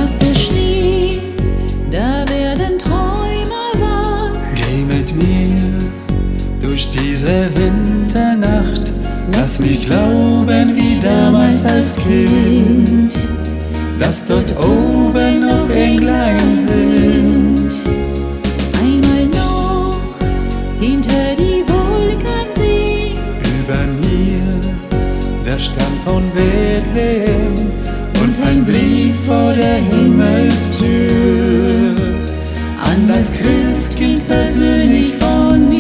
erste Schnee, da werden Träume wach. Geh mit mir durch diese Winternacht, lass mich glauben wie damals als Kind, dass dort oben noch Englein sind. Einmal noch hinter die Wolken sehen, Über mir der Stern von Bethlehem und ein Brief vor der Himmelstür an das Christkind persönlich von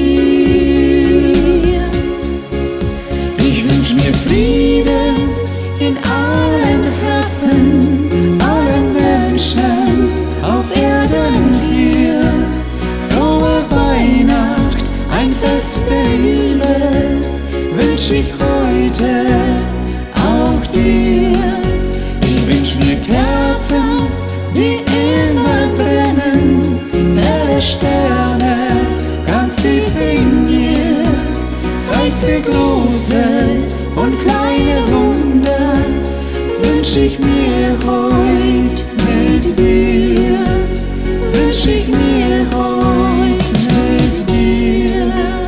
mir. Ich wünsch mir Frieden in allen Herzen, allen Menschen auf Erden hier. Frohe Weihnacht, ein Fest der Liebe, wünsch ich heute auch dir. Ich wünsch mir Kerzen, die immer brennen, helle Sterne, ganz tief in mir. Zeit für große und kleine Wunder wünsch ich mir heut mit dir. Wünsch ich mir heut mit dir.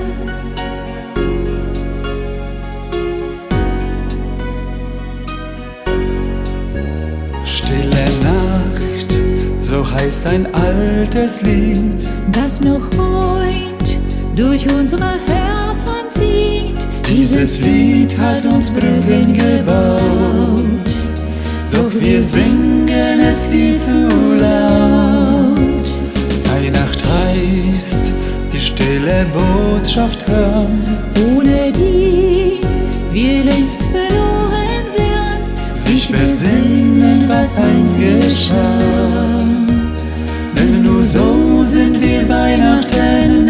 Stille Nacht, so heißt ein altes Lied, Das noch heut durch unsere Herzen zieht. Dieses Lied hat uns Brücken gebaut, doch wir singen es viel zu laut. Weihnacht heißt die stille Botschaft hören, ohne die wir längst verloren wären. sich besinnen, was einst geschah, denn nur so sind wir Weihnachten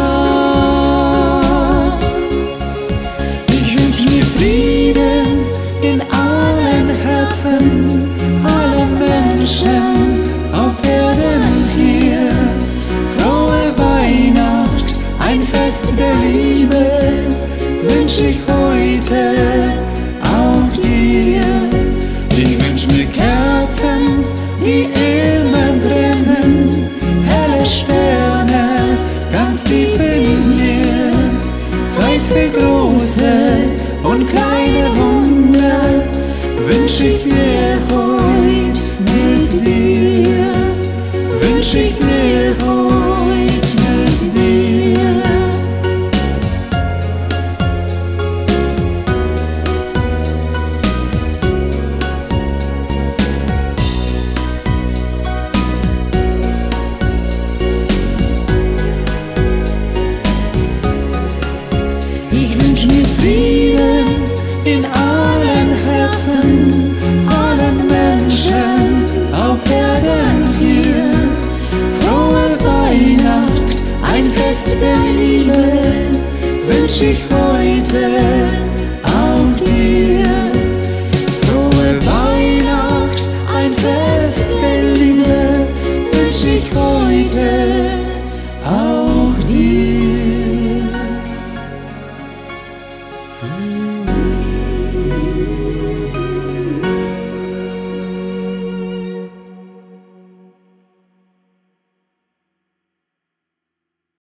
nah. Ich wünsch mir Frieden in allen Herzen, allen Menschen auf Erden hier. Frohe Weihnacht, ein Fest der Liebe, wünsch ich heute auch dir. Ich wünsch mir Kerzen, die immer brennen, helle Sterne, ganz tief in mir. Zeit für große und kleine Wunder wünsch ich mir heut mit dir. Wünsch ich mir heut mit dir. Ich wünsch mir Frieden in allen Herzen, Allen Menschen auf Erden hier. Frohe Weihnacht, ein Fest der Liebe, wünsch ich heute